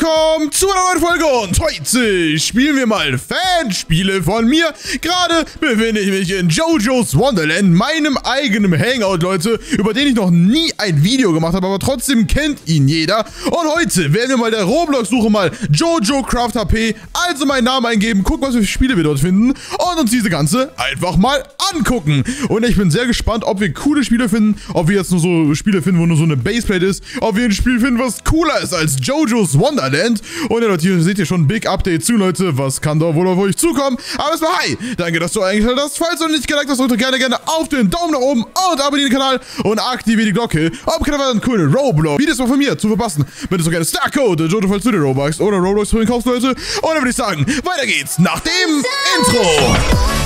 willkommen zu einer neuen Folge und heute spielen wir mal Fanspiele von mir. Gerade befinde ich mich in JoJo's Wonderland, meinem eigenen Hangout, Leute, über den ich noch nie ein Video gemacht habe, aber trotzdem kennt ihn jeder. Und heute werden wir mal der Roblox-Suche mal Jojo Craft HP, also meinen Namen eingeben, gucken, was für Spiele wir dort finden und uns diese ganze einfach mal angucken. Und ich bin sehr gespannt, ob wir coole Spiele finden, ob wir jetzt nur so Spiele finden, wo nur so eine Baseplate ist, ob wir ein Spiel finden, was cooler ist als JoJo's Wonderland. Und ja, Leute, hier seht ihr schon ein Big Update zu, Leute. Was kann da wohl auf euch zukommen? Aber erstmal hi! Danke, dass du eingeschaltet hast. Falls du noch nicht geliked hast, drückt gerne auf den Daumen nach oben und abonniere den Kanal und aktiviere die Glocke, um keine weiteren coolen Roblox-Videos von mir zu verpassen. Bitte so gerne Starcode, Jojo, falls du den Robux oder Roblox für den kaufst, Leute. Und dann würde ich sagen, weiter geht's nach dem Intro.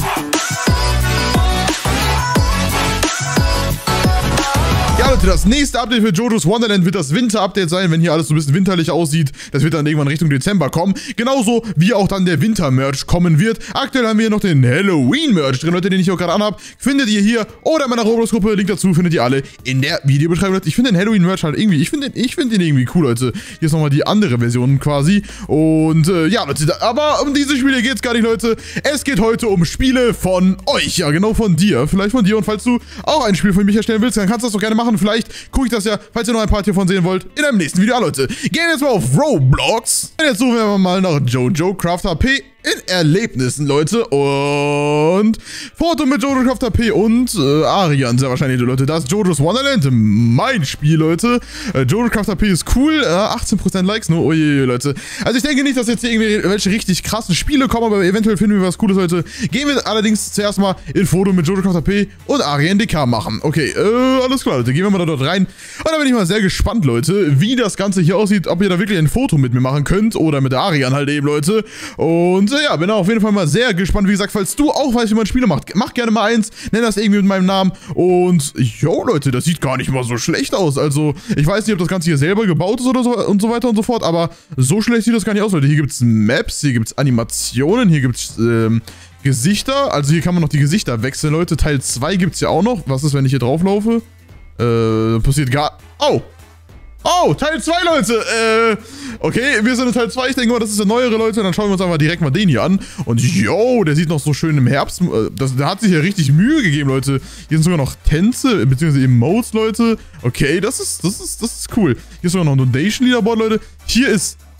Ja, Leute, das nächste Update für JoJo's Wonderland wird das Winter-Update sein, wenn hier alles so ein bisschen winterlich aussieht. Das wird dann irgendwann Richtung Dezember kommen. Genauso wie auch dann der Winter-Merch kommen wird. Aktuell haben wir hier noch den Halloween-Merch drin, Leute, den ich auch gerade anhab. Findet ihr hier oder in meiner Roblox-Gruppe. Link dazu findet ihr alle in der Videobeschreibung, Leute. Ich finde den Halloween-Merch halt irgendwie, ich finde den irgendwie cool, Leute. Hier ist nochmal die andere Version quasi. Und ja, Leute, aber um diese Spiele geht es gar nicht, Leute. Es geht heute um Spiele von euch. Ja, genau von dir. Vielleicht von dir. Und falls du auch ein Spiel von mich erstellen willst, dann kannst du das doch gerne machen. Vielleicht gucke ich das ja, falls ihr noch ein paar hiervon sehen wollt, in einem nächsten Video. Ja, Leute, gehen wir jetzt mal auf Roblox. Und jetzt suchen wir mal nach Jojo Craft HP in Erlebnissen, Leute. Und Foto mit Jojo Craft HP und Arian, sehr wahrscheinlich, Leute. Das ist JoJo's Wonderland, mein Spiel, Leute. Jojo Craft HP ist cool. 18% Likes, nur, oje, Leute. Also ich denke nicht, dass jetzt hier irgendwelche richtig krassen Spiele kommen, aber eventuell finden wir was Cooles, Leute. Gehen wir allerdings zuerst mal in Foto mit Jojo Craft HP und Arian DK machen. Okay, alles klar, Leute. Gehen wir mal da dort rein. Und da bin ich mal sehr gespannt, Leute, wie das Ganze hier aussieht. Ob ihr da wirklich ein Foto mit mir machen könnt oder mit Arian halt eben, Leute. Und ja, bin auf jeden Fall mal sehr gespannt. Wie gesagt, falls du auch weißt, wie man Spiele macht, mach gerne mal eins, nenn das irgendwie mit meinem Namen. Und, jo, Leute, das sieht gar nicht mal so schlecht aus. Also, ich weiß nicht, ob das Ganze hier selber gebaut ist oder so und so weiter und so fort, aber so schlecht sieht das gar nicht aus, Leute. Hier gibt es Maps, hier gibt es Animationen, hier gibt es Gesichter. Also, hier kann man noch die Gesichter wechseln, Leute. Teil 2 gibt es ja auch noch. Was ist, wenn ich hier drauf laufe? Passiert gar... Oh! Oh, Teil 2, Leute. Okay, wir sind in Teil 2. Ich denke mal, das ist der neuere, Leute. Dann schauen wir uns einfach direkt mal den hier an. Und yo, der sieht noch so schön im Herbst. Der hat sich hier richtig Mühe gegeben, Leute. Hier sind sogar noch Tänze, beziehungsweise Emotes, Leute. Okay, das ist cool. Hier ist sogar noch ein Donation-Leaderboard, Leute. Hier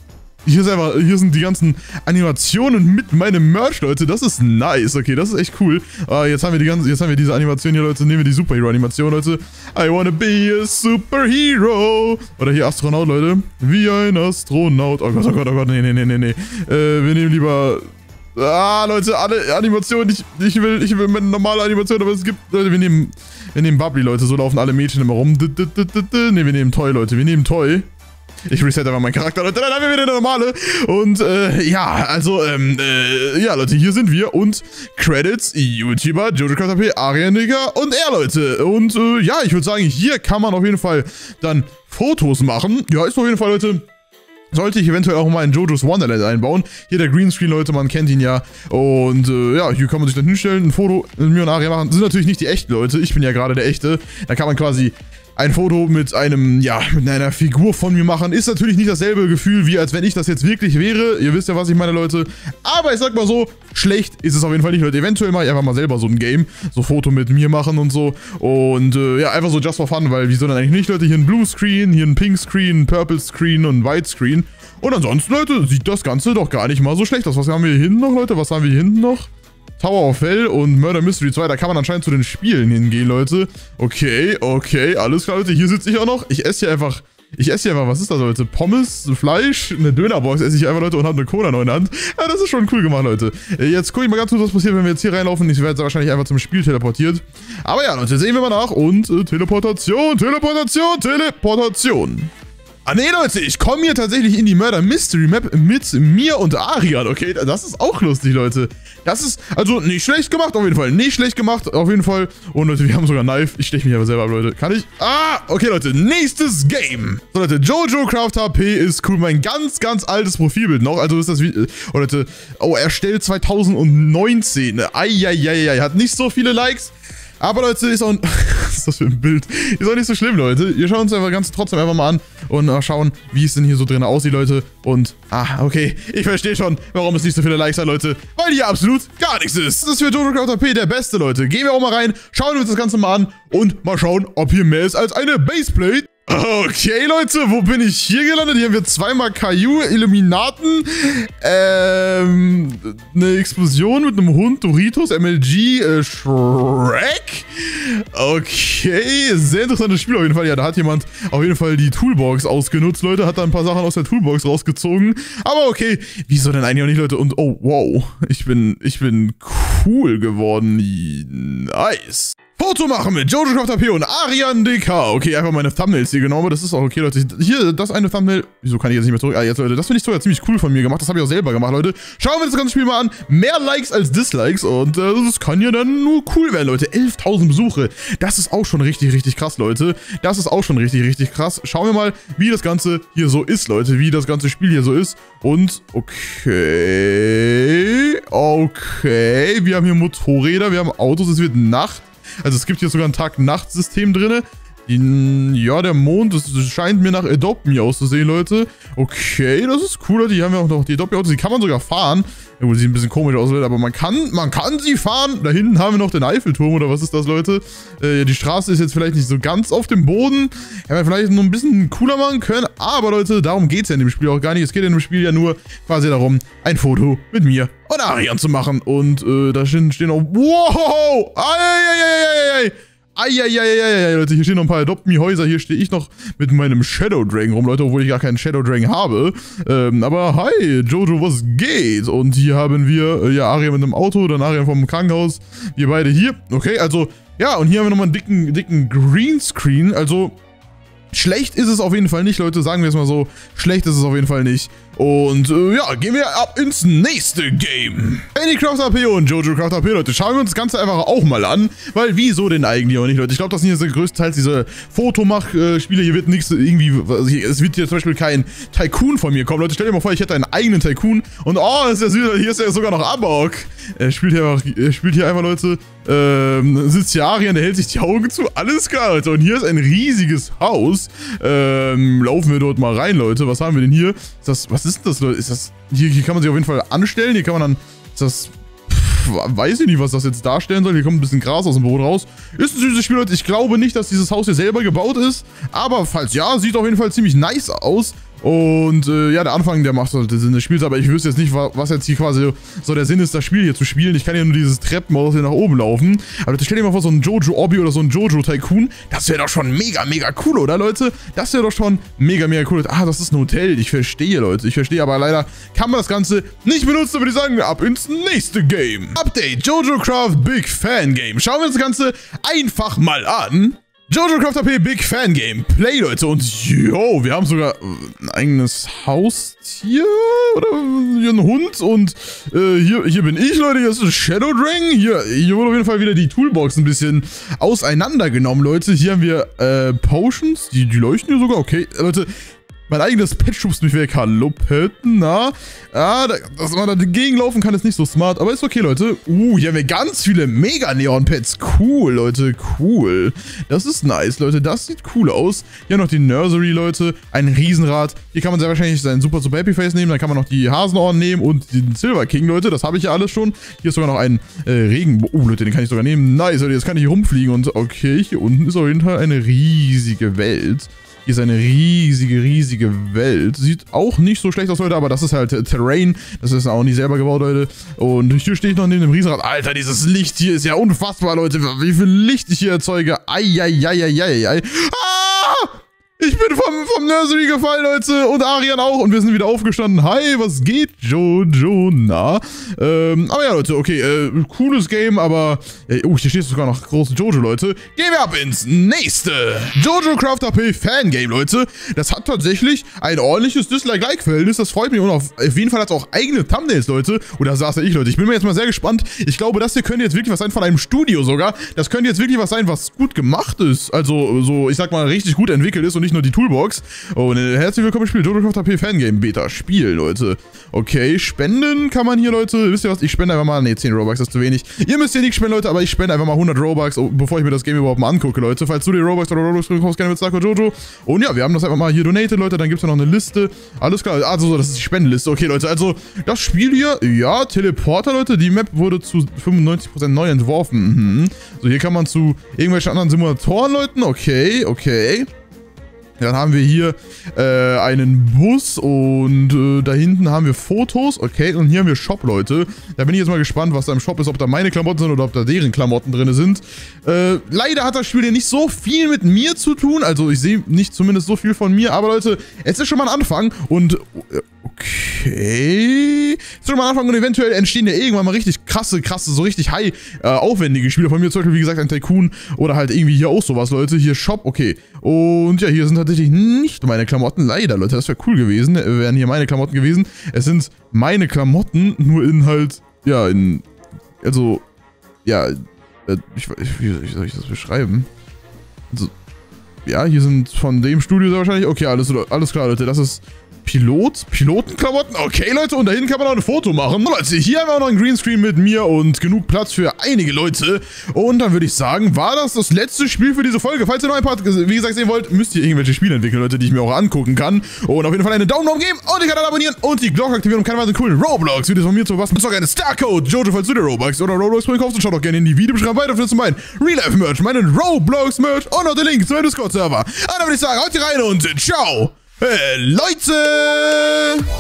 sind die ganzen Animationen mit meinem Merch, Leute. Das ist nice. Okay, das ist echt cool. Jetzt haben wir diese Animation hier, Leute. Nehmen wir die Superhero-Animation, Leute. I wanna be a superhero. Oder hier Astronaut, Leute. Wie ein Astronaut. Oh Gott, oh Gott, oh Gott. Nee. Wir nehmen lieber... Leute, alle Animationen. Ich will eine normale Animation, aber es gibt... Leute, wir nehmen Bubbly, Leute. So laufen alle Mädchen immer rum. Ne, wir nehmen Toy, Leute. Wir nehmen Toy. Ich reset aber meinen Charakter, Leute, dann haben wir wieder eine normale. Und, ja, also, ja, Leute, hier sind wir. Und Credits, YouTuber, Jojo Craft HP, Arian DK und er, Leute. Und, ja, ich würde sagen, hier kann man auf jeden Fall dann Fotos machen. Ja, ist auf jeden Fall, Leute... Sollte ich eventuell auch mal in JoJo's Wonderland einbauen. Hier der Greenscreen, Leute, man kennt ihn ja. Und ja, hier kann man sich dann hinstellen, ein Foto mit mir und Aria machen. Das sind natürlich nicht die echten Leute, ich bin ja gerade der Echte. Da kann man quasi ein Foto mit mit einer Figur von mir machen. Ist natürlich nicht dasselbe Gefühl, wie als wenn ich das jetzt wirklich wäre. Ihr wisst ja, was ich meine, Leute. Aber ich sag mal so, schlecht ist es auf jeden Fall nicht, Leute. Eventuell mache ich einfach mal selber so ein Game. So Foto mit mir machen und so. Und ja, einfach so just for fun, weil wieso dann eigentlich nicht, Leute? Hier ein Blue Screen, hier ein Pink Screen, ein Purple Screen und ein White Screen. Und ansonsten, Leute, sieht das Ganze doch gar nicht mal so schlecht aus. Was haben wir hier hinten noch, Leute? Was haben wir hier hinten noch? Tower of Hell und Murder Mystery 2, da kann man anscheinend zu den Spielen hingehen, Leute. Okay, alles klar, Leute. Hier sitze ich auch noch. Ich esse hier einfach, was ist das, Leute? Pommes, Fleisch, eine Dönerbox esse ich einfach, Leute, und habe eine Cola noch in der Hand. Ja, das ist schon cool gemacht, Leute. Jetzt gucke ich mal ganz kurz, was passiert, wenn wir jetzt hier reinlaufen. Ich werde wahrscheinlich einfach zum Spiel teleportiert. Aber ja, Leute, sehen wir mal nach. Und Teleportation. Nee, Leute, ich komme hier tatsächlich in die Murder Mystery Map mit mir und Arian, okay? Das ist auch lustig, Leute. Das ist, also, nicht schlecht gemacht, auf jeden Fall. Und, Leute, wir haben sogar Knife. Ich steche mich aber selber ab, Leute. Kann ich? Okay, Leute, nächstes Game. So, Leute, Jojo Craft HP ist cool. Mein ganz altes Profilbild noch. Also, ist das wie, oh, Leute, erstellt 2019. Eieieiei, hat nicht so viele Likes. Aber Leute, ist auch... Was ist das für ein Bild? Ist auch nicht so schlimm, Leute. Wir schauen uns einfach trotzdem einfach mal an und schauen, wie es denn hier so drin aussieht, Leute. Und, okay. Ich verstehe schon, warum es nicht so viele Likes hat, Leute. Weil hier absolut gar nichts ist. Das ist für Jojo Craft AP der Beste, Leute. Gehen wir auch mal rein, schauen wir uns das Ganze mal an und mal schauen, ob hier mehr ist als eine Baseplate. Okay, Leute, wo bin ich hier gelandet? Hier haben wir zweimal Caillou, Illuminaten, eine Explosion mit einem Hund, Doritos, MLG, Shrek. Okay, sehr interessantes Spiel auf jeden Fall. Ja, da hat jemand auf jeden Fall die Toolbox ausgenutzt, Leute. Hat da ein paar Sachen aus der Toolbox rausgezogen. Aber okay, wieso denn eigentlich auch nicht, Leute? Und oh, wow, ich bin cool geworden. Nice. Foto machen mit Jojo Craft AP und Arian DK. Okay, einfach meine Thumbnails hier genommen. Das ist auch okay, Leute. Hier, das eine Thumbnail. Wieso kann ich jetzt nicht mehr zurück? Jetzt, Leute, das finde ich sogar ziemlich cool von mir gemacht. Das habe ich auch selber gemacht, Leute. Schauen wir uns das ganze Spiel mal an. Mehr Likes als Dislikes. Und das kann ja dann nur cool werden, Leute. 11.000 Besuche. Das ist auch schon richtig, richtig krass, Leute. Das ist auch schon richtig, richtig krass. Schauen wir mal, wie das Ganze hier so ist, Leute. Wie das ganze Spiel hier so ist. Und, okay. Okay. Wir haben hier Motorräder. Wir haben Autos. Es wird Nacht. Also es gibt hier sogar ein Tag-Nacht-System drin. Ja, der Mond, das scheint mir nach Adopt Me auszusehen, Leute. Okay, das ist cool, Leute. Hier haben wir auch noch die Adopt Me Autos, die kann man sogar fahren. Ja, wo sie ein bisschen komisch aussehen, aber man kann sie fahren. Da hinten haben wir noch den Eiffelturm, oder was ist das, Leute? Die Straße ist jetzt vielleicht nicht so ganz auf dem Boden. Hätten wir vielleicht noch ein bisschen cooler machen können. Aber, Leute, darum geht es ja in dem Spiel auch gar nicht. Es geht in dem Spiel ja nur quasi darum, ein Foto mit mir und Arian zu machen. Und da stehen auch... Wow! Eieieiei, Leute, hier stehen noch ein paar Adopt-Me-Häuser. Hier stehe ich noch mit meinem Shadow Dragon rum, Leute, obwohl ich gar keinen Shadow Dragon habe. Aber hi, Jojo, was geht? Und hier haben wir, ja, Arian mit einem Auto, dann Arian vom Krankenhaus. Wir beide hier. Okay, also, ja, und hier haben wir nochmal einen dicken Greenscreen. Also, schlecht ist es auf jeden Fall nicht, Leute, sagen wir es mal so. Schlecht ist es auf jeden Fall nicht. Und ja, gehen wir ab ins nächste Game. Penny Craft AP und Jojo Craft AP, Leute. Schauen wir uns das Ganze einfach auch mal an. Weil wieso denn eigentlich auch nicht, Leute? Ich glaube, das sind jetzt größtenteils diese Fotomach-Spiele. Hier wird nichts irgendwie... Es wird hier zum Beispiel kein Tycoon von mir kommen. Leute, stellt dir mal vor, ich hätte einen eigenen Tycoon. Und oh, hier ist ja sogar noch Amok. Er spielt hier einfach, Leute. Sitzt hier Arian, der hält sich die Augen zu. Alles klar, Leute. Und hier ist ein riesiges Haus. Laufen wir dort mal rein, Leute. Was haben wir denn hier? Was ist das, Leute? Hier kann man sich auf jeden Fall anstellen. Hier kann man dann... weiß ich nicht, was das jetzt darstellen soll. Hier kommt ein bisschen Gras aus dem Boden raus. Ist ein süßes Spiel, Leute. Ich glaube nicht, dass dieses Haus hier selber gebaut ist. Aber falls ja, sieht auf jeden Fall ziemlich nice aus. Und ja, der Anfang, der macht halt den Sinn des Spiels, aber ich wüsste jetzt nicht, was jetzt hier quasi so der Sinn ist, das Spiel hier zu spielen. Ich kann ja nur dieses Treppenhaus hier nach oben laufen. Aber stell dir mal vor, so ein Jojo Obby oder so ein Jojo Tycoon, das wäre doch schon mega, mega cool, oder, Leute? Das wäre doch schon mega, mega cool. Ah, das ist ein Hotel. Ich verstehe, Leute. Ich verstehe, aber leider kann man das Ganze nicht benutzen, würde ich sagen, ab ins nächste Game. Update, Jojo Craft Big Fan Game. Schauen wir uns das Ganze einfach mal an. Jojo Craft AP Big Fan Game. Play, Leute. Und yo, wir haben sogar ein eigenes Haustier oder hier ein Hund. Und hier bin ich, Leute. Hier ist ein Shadow Dragon. Hier wurde auf jeden Fall wieder die Toolbox ein bisschen auseinandergenommen, Leute. Hier haben wir Potions. Die leuchten hier sogar. Okay, Leute. Mein eigenes Pet schubst mich weg. Hallo, Pet. Na? Dass man da dagegen laufen kann, ist nicht so smart. Aber ist okay, Leute. Hier haben wir ganz viele Mega-Neon-Pets. Cool, Leute. Cool. Das ist nice, Leute. Das sieht cool aus. Hier noch die Nursery, Leute. Ein Riesenrad. Hier kann man sehr wahrscheinlich seinen Super Happy Face nehmen. Dann kann man noch die Hasenohren nehmen und den Silver King, Leute. Das habe ich ja alles schon. Hier ist sogar noch ein Regenbogen. Leute, den kann ich sogar nehmen. Nice, Leute. Jetzt kann ich hier rumfliegen. Und okay, hier unten ist auf jeden Fall eine riesige Welt. Hier ist eine riesige, riesige Welt. Sieht auch nicht so schlecht aus, Leute, aber das ist halt Terrain. Das ist auch nicht selber gebaut, Leute. Und hier stehe ich noch neben dem Riesenrad. Alter, dieses Licht hier ist ja unfassbar, Leute. Wie viel Licht ich hier erzeuge. Eieieiei. Ah! Ich bin vom Nursery gefallen, Leute. Und Arian auch. Und wir sind wieder aufgestanden. Hi, was geht, Jojo? Na? Aber ja, Leute, okay. Cooles Game, aber... hier steht sogar noch große Jojo, Leute. Gehen wir ab ins nächste. Jojo Craft AP Fangame, Leute. Das hat tatsächlich ein ordentliches Dislike-Like-Verhältnis. Das freut mich. Und auf jeden Fall hat es auch eigene Thumbnails, Leute. Und da saß ja ich, Leute. Ich bin mir jetzt mal sehr gespannt. Ich glaube, das hier könnte jetzt wirklich was sein von einem Studio sogar. Das könnte jetzt wirklich was sein, was gut gemacht ist. Also, so, ich sag mal, richtig gut entwickelt ist und nicht nicht nur die Toolbox. Und herzlich willkommen im Spiel JoJo TP Fangame Beta Spiel, Leute. Okay, spenden kann man hier, Leute. Wisst ihr was? Ich spende einfach mal, ne, 10 Robux ist zu wenig. Ihr müsst hier nicht spenden, Leute, aber ich spende einfach mal 100 Robux, bevor ich mir das Game überhaupt mal angucke, Leute. Falls du die Robux oder Robux kaufst, gerne mit Starko Jojo. Und ja, wir haben das einfach mal hier donated, Leute. Dann gibt es ja noch eine Liste. Alles klar. Also, das ist die Spendenliste. Okay, Leute, also das Spiel hier, ja, Teleporter, Leute. Die Map wurde zu 95% neu entworfen. So, hier kann man zu irgendwelchen anderen Simulatoren, Leuten. Okay, okay. Dann haben wir hier einen Bus und da hinten haben wir Fotos. Okay, und hier haben wir Shop, Leute. Da bin ich jetzt mal gespannt, was da im Shop ist, ob da meine Klamotten sind oder ob da deren Klamotten drin sind. Leider hat das Spiel hier nicht so viel mit mir zu tun. Also ich sehe nicht zumindest so viel von mir. Aber Leute, es ist schon mal ein Anfang und... Okay. Ist schon mal ein Anfang und eventuell entstehen ja irgendwann mal richtig krasse, so richtig high, aufwendige Spiele von mir. Zum Beispiel, wie gesagt, ein Tycoon oder halt irgendwie hier auch sowas, Leute. Hier Shop, okay. Und ja, hier sind tatsächlich nicht meine Klamotten. Leider, Leute, das wäre cool gewesen. Wären hier meine Klamotten gewesen. Es sind meine Klamotten, nur in halt, ja, in, also, ja, wie soll ich das beschreiben? Also, ja, hier sind von dem Studio sehr wahrscheinlich, okay, alles klar, Leute, das ist... Pilotenklamotten? Okay, Leute, und da hinten kann man auch ein Foto machen. Leute, hier haben wir auch noch einen Greenscreen mit mir und genug Platz für einige Leute. Und dann würde ich sagen, war das letzte Spiel für diese Folge. Falls ihr noch ein paar, wie gesagt, sehen wollt, müsst ihr irgendwelche Spiele entwickeln, Leute, die ich mir auch angucken kann. Und auf jeden Fall einen Daumen nach oben geben und den Kanal abonnieren und die Glocke aktivieren, um keine weiteren coolen Roblox-Videos von mir zu verpassen. Sogar einen Starcode, Jojo, falls du dir Robux oder Roblox kaufst, und schaut doch gerne in die Videobeschreibung weiter für meinen Real-Life-Merch, meinen Roblox-Merch und noch den Link zu meinem Discord-Server. Und dann würde ich sagen, haut hier rein und ciao! Leute!